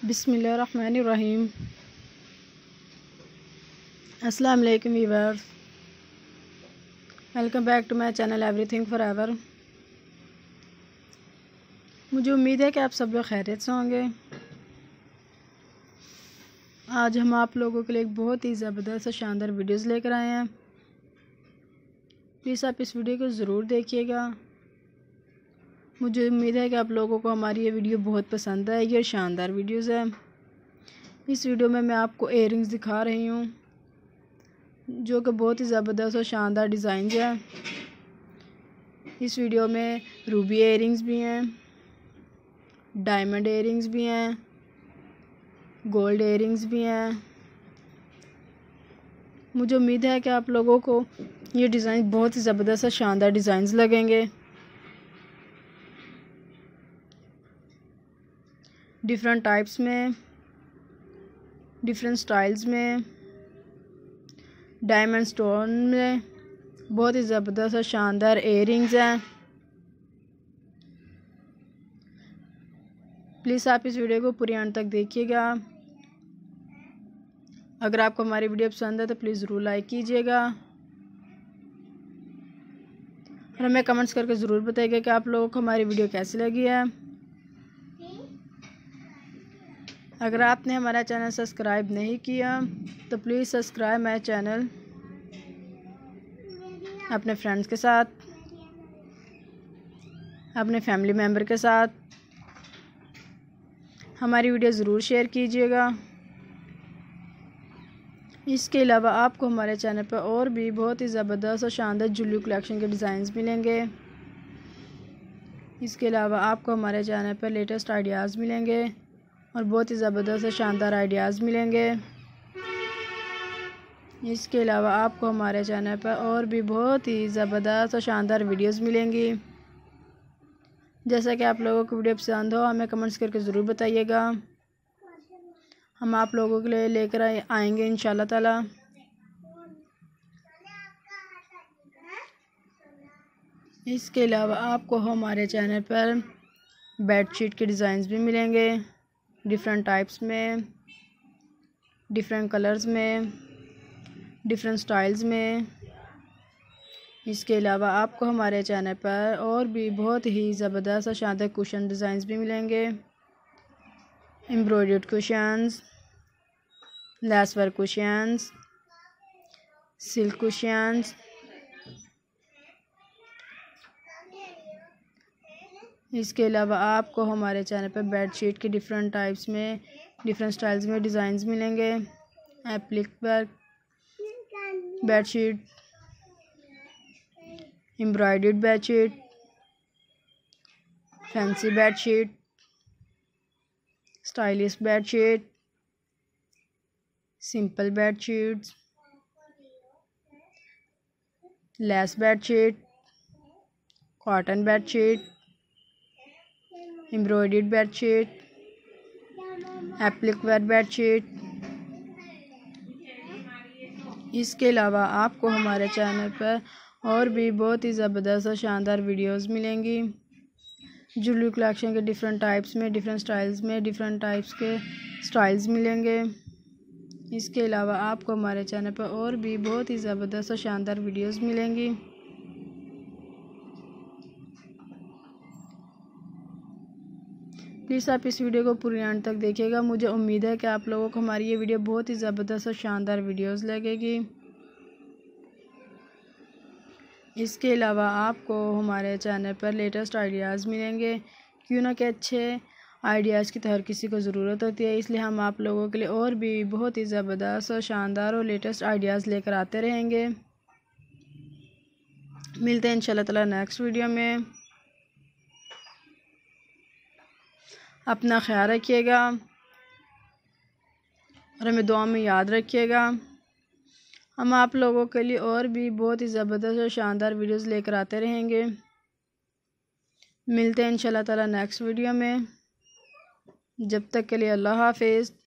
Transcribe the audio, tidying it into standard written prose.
बिस्मिल्लाहिर्रहमानिर्रहीम। अस्सलाम वालेकुम viewers, welcome back to my channel everything forever. मुझे उम्मीद है कि आप सब लोग खैरियत से होंगे। आज हम आप लोगों के लिए एक बहुत ही ज़बरदस्त और शानदार वीडियोज़ लेकर आए हैं। प्लीज़ आप इस वीडियो को ज़रूर देखिएगा। मुझे उम्मीद है कि आप लोगों को हमारी ये वीडियो बहुत पसंद आएगी और शानदार वीडियोज़ है। इस वीडियो में मैं आपको इयररिंग्स दिखा रही हूँ जो कि बहुत ही ज़बरदस्त और शानदार डिज़ाइन है। इस वीडियो में रूबी इयररिंग्स भी हैं, डायमंड इयररिंग्स भी हैं, गोल्ड इयररिंग्स भी हैं। मुझे उम्मीद है कि आप लोगों को ये डिज़ाइन बहुत ही ज़बरदस्त और शानदार डिज़ाइंस लगेंगे। डिफरेंट टाइप्स में, डिफरेंट स्टाइल्स में, डायमंड स्टोन में बहुत ही ज़बरदस्त और शानदार इयररिंग्स हैं। प्लीज़ आप इस वीडियो को पूरी अंत तक देखिएगा। अगर आपको हमारी वीडियो पसंद है तो प्लीज़ ज़रूर लाइक कीजिएगा और हमें कमेंट्स करके ज़रूर बताइएगा कि आप लोगों को हमारी वीडियो कैसी लगी है। अगर आपने हमारा चैनल सब्सक्राइब नहीं किया तो प्लीज़ सब्सक्राइब माय चैनल अपने फ्रेंड्स के साथ, अपने फैमिली मेम्बर के साथ हमारी वीडियो ज़रूर शेयर कीजिएगा। इसके अलावा आपको हमारे चैनल पर और भी बहुत ही ज़बरदस्त और शानदार ज्वेलरी कलेक्शन के डिज़ाइंस मिलेंगे। इसके अलावा आपको हमारे चैनल पर लेटेस्ट आइडियाज़ मिलेंगे और बहुत ही ज़बरदस्त और शानदार आइडियाज़ मिलेंगे। इसके अलावा आपको हमारे चैनल पर और भी बहुत ही ज़बरदस्त और शानदार वीडियोज़ मिलेंगी। जैसा कि आप लोगों को वीडियो पसंद हो हमें कमेंट्स करके ज़रूर बताइएगा। हम आप लोगों के लिए लेकर आएंगे इंशाल्लाह ताला। इसके अलावा आपको हमारे चैनल पर बेडशीट के डिज़ाइंस भी मिलेंगे, डिफरेंट टाइप्स में, डिफरेंट कलर्स में, डिफरेंट स्टाइल्स में। इसके अलावा आपको हमारे चैनल पर और भी बहुत ही ज़बरदस्त और शानदार कुशन डिज़ाइंस भी मिलेंगे, embroidered cushions, lace work cushions, silk cushions. इसके अलावा आपको हमारे चैनल पर बेडशीट के डिफरेंट टाइप्स में, डिफरेंट स्टाइल्स में डिज़ाइंस मिलेंगे। Applique work bedsheet, embroidered bedsheet, fancy bedsheet, stylish bedsheet, simple bedsheets, lace bedsheet, cotton bedsheet, embroidered bedsheet, applique wear bedsheet. इसके अलावा आपको हमारे चैनल पर और भी बहुत ही ज़बरदस्त और शानदार वीडियोस मिलेंगी। ज्वेलरी कलेक्शन के डिफरेंट टाइप्स में, डिफरेंट स्टाइल्स में, डिफरेंट टाइप्स के स्टाइल्स मिलेंगे। इसके अलावा आपको हमारे चैनल पर और भी बहुत ही ज़बरदस्त और शानदार वीडियोस मिलेंगी। प्लीज़ आप इस वीडियो को पूरी अंत तक देखिएगा। मुझे उम्मीद है कि आप लोगों को हमारी ये वीडियो बहुत ही ज़बरदस्त और शानदार वीडियोस लगेगी। इसके अलावा आपको हमारे चैनल पर लेटेस्ट आइडियाज़ मिलेंगे। क्यों ना कि अच्छे आइडियाज़ की तो हर किसी को ज़रूरत होती है, इसलिए हम आप लोगों के लिए और भी बहुत ही ज़बरदस्त और शानदार और लेटेस्ट आइडियाज़ लेकर आते रहेंगे। मिलते हैं इंशाल्लाह ताला नेक्स्ट वीडियो में। अपना ख्याल रखिएगा और हमें दुआ में याद रखिएगा। हम आप लोगों के लिए और भी बहुत ही ज़बरदस्त और शानदार वीडियोस लेकर आते रहेंगे। मिलते हैं इंशाल्लाह ताला नेक्स्ट वीडियो में। जब तक के लिए अल्लाह हाफ़िज़।